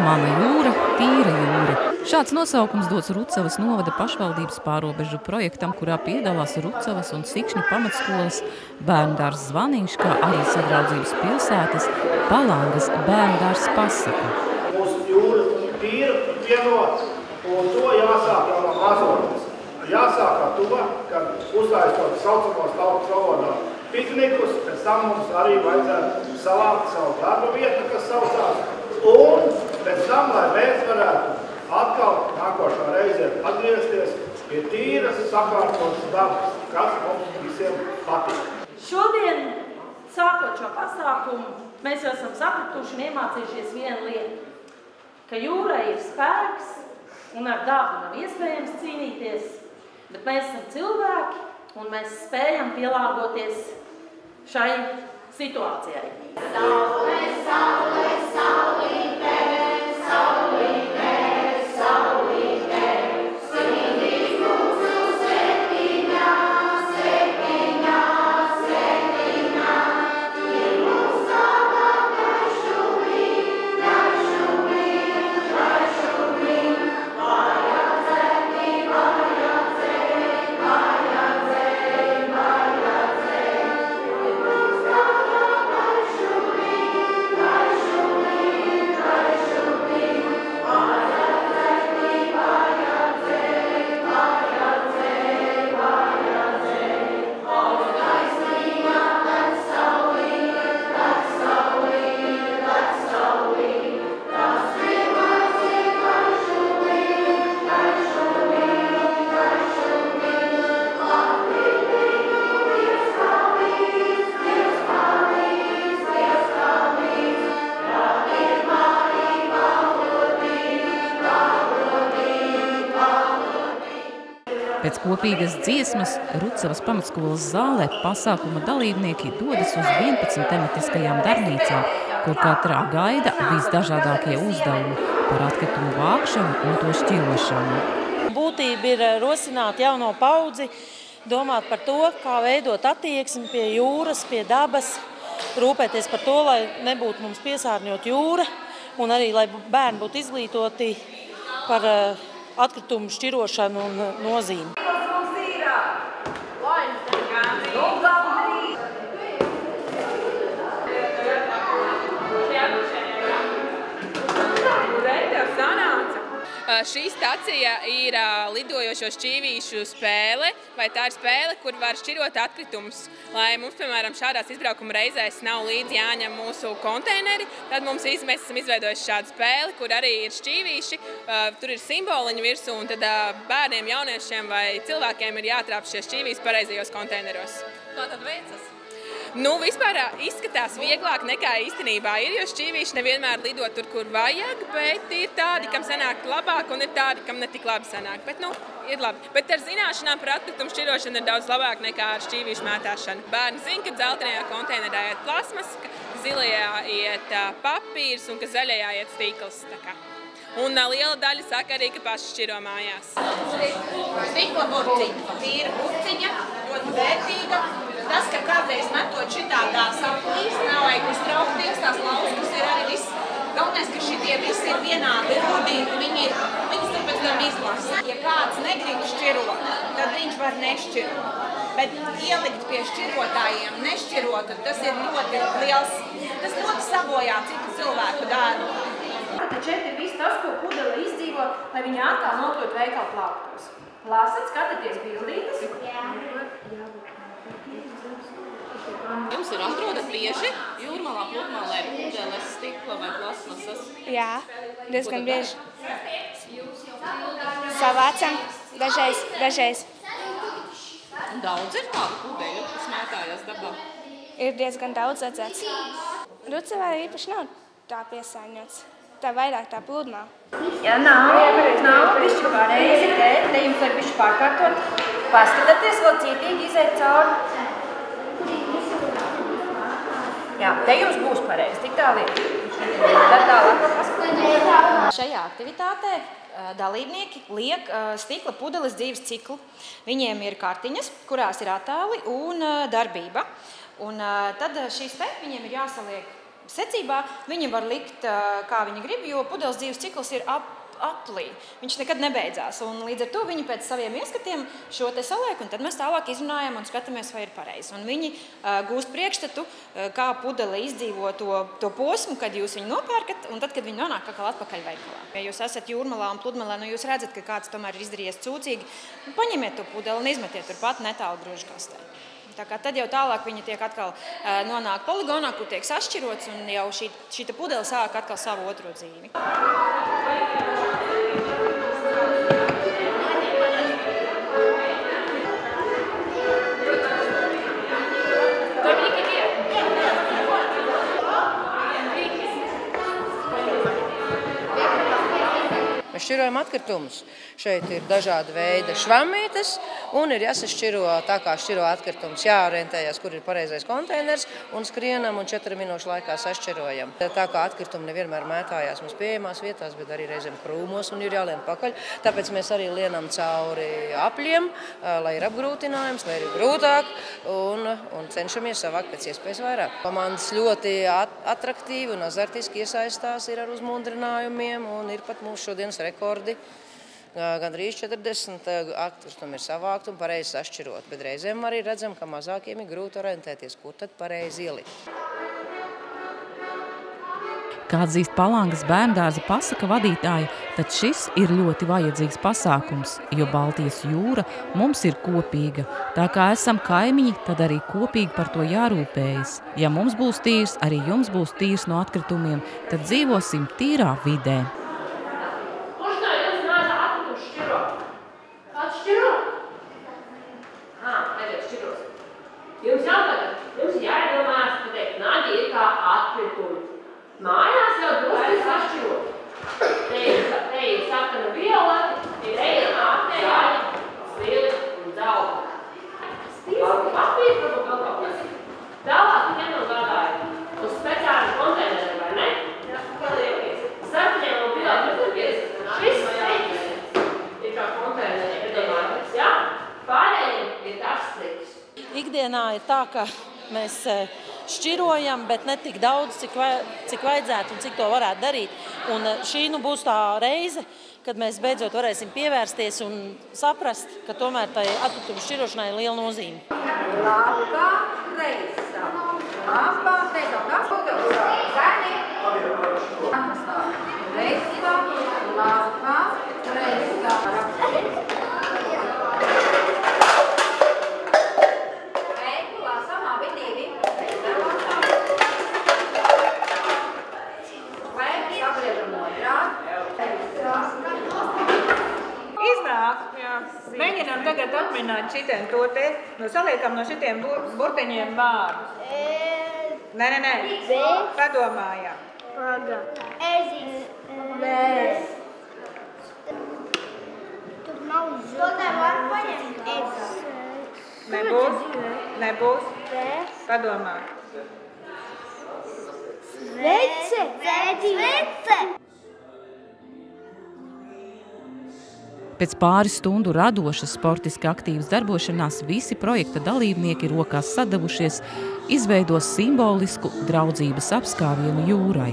Mana jūra, tīra jūra. Šāds nosaukums dots Rucavas novada pašvaldības pārobežu projektam, kurā piedalās Rucavas un Sikšņu pamatskolas, bērndārzs Zvaniņš, kā arī Sadraudzības pilsētas Palangas bērndārzs Pasaka. Mūsu jūra tīra, pienot, un to jāsāk jau no mazotnes. Jāsāk ar to, kad uztaisot saucamos tautas valodā piknikus, pēc tam mums arī vajadzētu salākt savu darba vietu, kas saucās, un pēc tam, lai mēs varētu atkal nākošā reizē atgriezties pie tīras, sakārtotas dabas, kas mums visiem patīk. Šodien, sākot šo pasākumu, mēs jau esam sapratuši un iemācījušies vienu lietu, ka jūrai ir spēks un ar dabu nav iespējams cīnīties, bet mēs esam cilvēki un mēs spējam pielāgoties šai situācijai. Saule, saule, saulīte, saulīte, saulīte, spīdīs mūsu septiņā, septiņā, septiņā, ir mūs tava gaišumī, gaišumī, gaišumī, vajadzēti, vajadzēti, vajadzēti, vajadzēti. Pēc kopīgas dziesmas Rucavas pamatskolas zālē pasākuma dalībnieki dodas uz 11 tematiskajām darbnīcām, kur katrā gaida visdažādākie uzdevumi par atkritumu vākšanu un to šķirošanu. Būtība ir rosināt jauno paudzi, domāt par to, kā veidot attieksmi pie jūras, pie dabas, rūpēties par to, lai nebūtu mums piesārņot jūra un arī, lai bērni būtu izglītoti par atkritumu šķirošanu un nozīmi. Šī stacija ir lidojošo šķīvīšu spēle, vai tā ir spēle, kur var šķirot atkritumus. Lai mums, piemēram, šādās izbraukuma reizēs nav līdzi jāņem mūsu konteineri, tad mēs esam izveidojuši šādu spēli, kur arī ir šķīvīši, tur ir simboliņi virsū, un tad bērniem, jauniešiem vai cilvēkiem ir jātrāp šie šķīvīši pareizajos konteineros. Kā tad veicas? Vispār izskatās vieglāk nekā īstenībā ir, jo šķīvīši nevienmēr lido tur, kur vajag, bet ir tādi, kam sanāk labāk, un ir tādi, kam ne tik labi sanāk. Bet, ir labi. Bet ar zināšanām par atkritumu šķirošanu ir daudz labāk nekā ar šķīvīšu mētāšanu. Bērni zina, ka dzeltenajā konteinerā iet plasmas, ka zilajā iet papīrs un ka zaļajā iet stīkls. Un liela daļa saka arī, ka paši šķiro mājās. Stikla burciņa, tīra burciņa, ļoti vērtīga. Tas, ka kādreiz metot šitādā saplīs, nav vajag uztraukties, tās lauskas ir arī viss. Galvenais, ka šitie visi ir vienādi rudi, viņus tur pēc tam izlasa. Ja kāds negrib šķirot, tad viņš var nešķirot. Bet ielikt pie šķirotājiem nešķirot, tas ir ļoti liels, tas ļoti sabojā citu cilvēku darbu. Tad šeit ir viss tas, ko pudele izdzīvo, lai viņi atkal nokļūt veikalu plauktos. Lasat, skatāties bildītes? Jā. Jums ir atrodat bieži jūrmalā, pludmalē, pudeles, stikla vai plasmasas? Jā, diezgan bieži. Savācam, dažreiz. Daudz ir tādu pudeļu, kas mētājas dabā? Ir diezgan daudz redzēts. Rucavā īpaši nav tā piesārņots. Tā vairāk tā pludmā. Ja nav bišķi pareizi, te jums var bišķi pārkārtot. Paskatieties, vēl cītīgi iziet cauri. Jā, te jums būs pareizi, tik tā lieta. Tad tālāk paskatieties. Šajā aktivitātē dalībnieki liek stikla pudeles dzīves ciklu. Viņiem ir kartiņas, kurās ir attēli un darbība. Un tad šīs te viņiem ir jāsaliek secībā, viņi var likt, kā viņi grib, jo pudeles dzīves cikls ir aplī. Viņš nekad nebeidzās, un līdz ar to viņi pēc saviem ieskatiem šo te saliek, un tad mēs tālāk izrunājam un skatāmies, vai ir pareizi. Un viņi gūst priekšstatu, kā pudele izdzīvo to posmu, kad jūs viņu nopērkat, un tad, kad viņi nonāk atpakaļ veikalā. Ja jūs esat Jūrmalā un Pludmalē, jūs redzat, ka kāds tomēr ir izdarījies cūcīgi, paņemiet to pudeli un izmetiet turpat netālu grožkastē. Tā kā tad jau tālāk viņi tiek atkal nonāk poligonā, kur tiek sašķirots, un jau šī pudele sāk atkal savu otro dzīvi. Mēs šķirojam atkritumus. Šeit ir dažādi veidi švammītes un ir jāsašķiro tā, kā šķiro atkritumus. Jāorientējas, kur ir pareizais konteiners un skrienam un 4 minūšu laikā sašķirojam. Tā kā atkritumi nevienmēr mētājās mums pieejamās vietās, bet arī reizēm krūmos un ir jālien pakaļ. Tāpēc mēs arī lienam cauri apļiem, lai ir apgrūtinājums, lai ir grūtāk un cenšamies savākt pēc iespējas vairāk. Komandas ļoti atraktīvi un azartiski iesaistās, ir ar uzmundrinājumiem un ir pat mūsu šodienas rekordi. Gandrīz 40 atkritumi ir savākt un pareizi sašķirot, bet reizēm arī redzam, ka mazākiem ir grūti orientēties, kur tad pareizi ielikt. Kā atzīst Palangas bērndārza pasaka vadītāja, tad šis ir ļoti vajadzīgs pasākums, jo Baltijas jūra mums ir kopīga. Tā kā esam kaimiņi, tad arī kopīgi par to jārūpējas. Ja mums būs tīrs, arī jums būs tīrs no atkritumiem, tad dzīvosim tīrā vidē. Jums jāiedomās, ka naģi ir kā atkritumi. Mājās jau drusku sašķirot. Te ir sarkana violeti, ir ejama atnēļaļa, svili un dzelta. Stīlti papīri, varbūt vēl kaut kas. Tālāk nenogādāja uz speciāli konteineriem, vai ne? Jā, paliekies. Sarkaniem un violeti. Šis ir kā konteineriem. Jā? Pārējiem ir dažs triks. Ikdienā ir tā, ka mēs šķirojam, bet ne tik daudz, cik vajadzētu un cik to varētu darīt. Un šī būs tā reize, kad mēs beidzot varēsim pievērsties un saprast, ka tomēr tai atkritumu šķirošanai ir liela nozīme. Labā reisa. Labā reisa. Tas būtu zani. Reisa. Labā reisa. Mēģinām tagad atminēt šitiem to te, saliekam no šitiem burtiņiem vārdus. Nē. Padomājām. Paga. Ezis. Mēs. Tur nav zina. To tā var paņemt. Ezis. Nebūs. Padomā. Svece. Svece. Pēc pāris stundu radošas, sportiski aktīvas darbošanās visi projekta dalībnieki rokās sadavušies, izveidos simbolisku draudzības apskāvienu jūrai.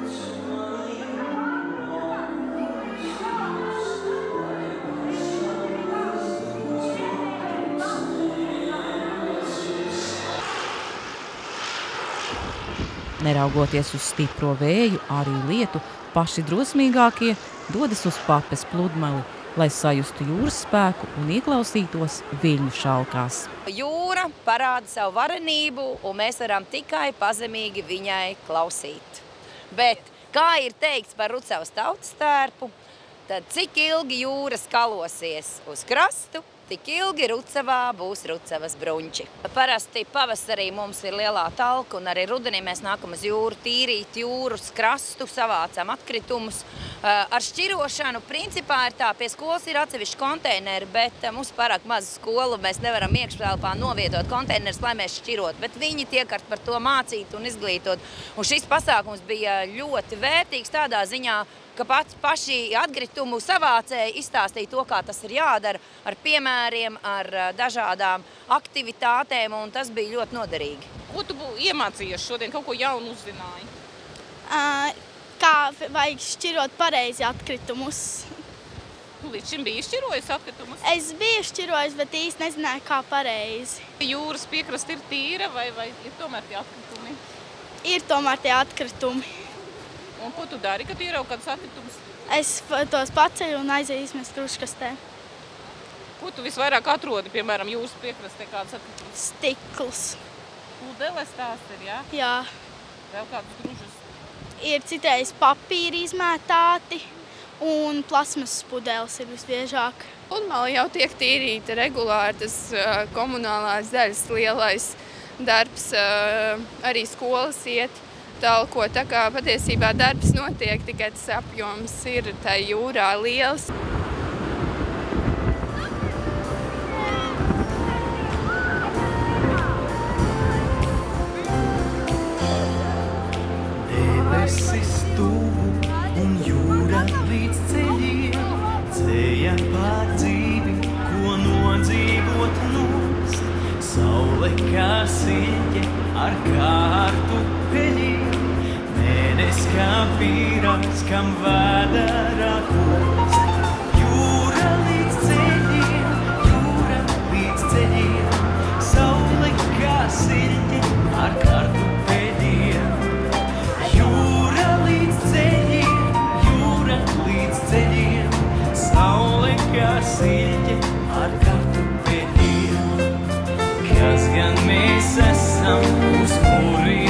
Neraugoties uz stipro vēju, arī lietu, paši drosmīgākie dodas uz Papes Pludmali, lai sajustu jūras spēku un ieklausītos viļņu šalkās. Jūra parāda savu varenību, un mēs varam tikai pazemīgi viņai klausīt. Bet, kā ir teikts par Rucavas tautas tērpu, tad cik ilgi jūra skalosies uz krastu, tik ilgi Rucavā būs Rucavas bruņķi. Parasti pavasarī mums ir lielā talka, un arī rudenī mēs nākam uz jūru tīrīt jūras krastu, savācam atkritumus. Ar šķirošanu principā ir tā, pie skolas ir atsevišķi konteineri, bet mums pārāk maza skola, mēs nevaram iekštelpā novietot konteinerus, lai mēs šķirot, bet viņi tiek par to mācīt un izglītot. Un šis pasākums bija ļoti vērtīgs tādā ziņā, ka paši atkritumu savācēji izstāstīja to, kā tas ir jādara, ar piemēriem, ar dažādām aktivitātēm, un tas bija ļoti noderīgi. Ko tu iemācījies šodien, kaut ko jaunu uzzināji? Kā vajag šķirot pareizi atkritumus. Tu līdz šim biji šķirojis atkritumus? Es biju šķirojis, bet īsti nezināju, kā pareizi. Jūras piekrasta ir tīra vai ir tomēr tie atkritumi? Ir tomēr tie atkritumi. Un ko tu dari, kad ieraugi kādus atkritumus? Es tos paceļu un aizēju izmest kruškastē. Ko tu visvairāk atrodi, piemēram, jūras piekrastē kādas atkritumus? Stiklus. Pudeles tās ir, jā? Jā. Vēl kādus gružus? Ir citreiz papīri izmētāti un plasmasas pudeles ir visbiežāk. Pludmale jau tiek tīrīta regulāri, tas komunālās daļas lielais darbs, arī skolas iet talko, tā kā patiesībā darbs notiek, tikai tas apjoms ir tai jūrā liels. Debesis tuvu un jūra līdz ceļiem, ceļa pār dzīvi, ko nodzīvot nost. Saule kā siļķe ar kārtu peļiem, mēnes kā vīraks, kam vēderā kost. Jūra līdz ceļiem, saule kā siļķe ar kārtu peļiem. Jūra līdz ceļiem, saule kā siļķe ar kartupeļiem. Kas gan mēs esam, uz kuriem